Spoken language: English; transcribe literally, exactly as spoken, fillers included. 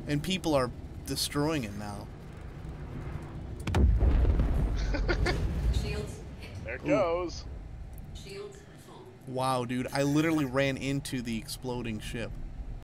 And people are destroying it now. Shields. There it Ooh. goes. Shields full. Wow, dude. I literally ran into the exploding ship.